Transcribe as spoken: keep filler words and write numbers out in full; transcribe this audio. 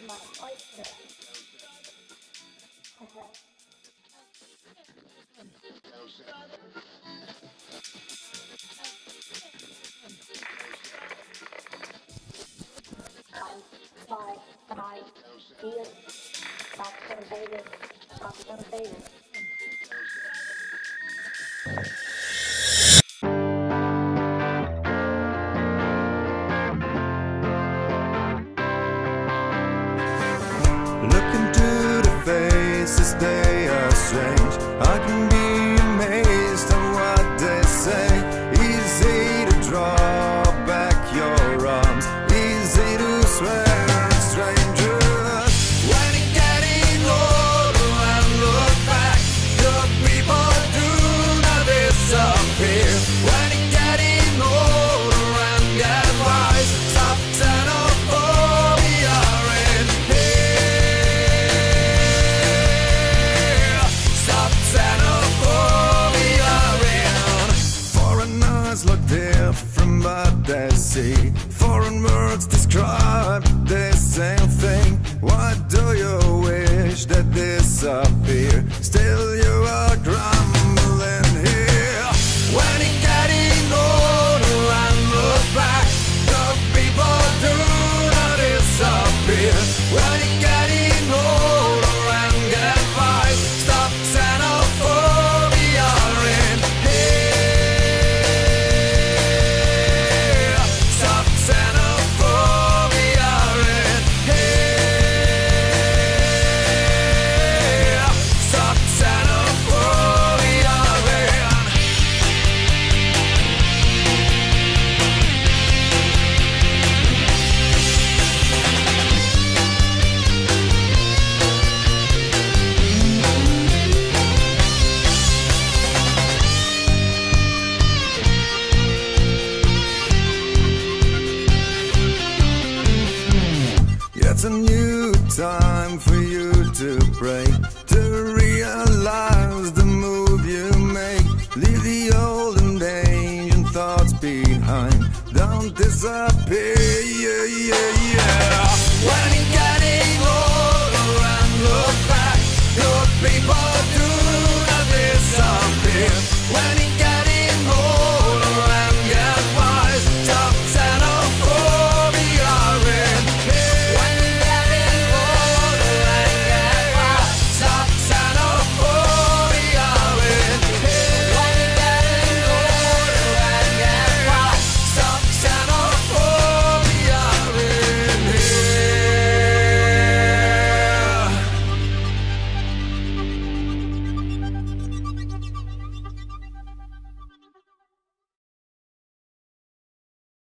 my oyster. Eins, zwei, drei, vier, Captain David, Captain David. Look into the faces, they are strange. I can be amazed at what they say. Easy to draw back your arms, easy to swear at strangers. When you're getting older and look back, your people do not disappear. When you're getting older and get wise, stop xenophobia in here. Stop xenophobia in. Foreigners look different but they see. Foreign words describe the same thing. Why do you wish that disappear? Still you are grumbling here. When you're getting older and look back, the people do not disappear. When you're getting older and get wise, stop xenophobia in here. Stop xenophobia in here. Stop xenophobia in. It's a new time for you to pray, to realize the move you make. Leave the old and ancient thoughts behind. Don't disappear.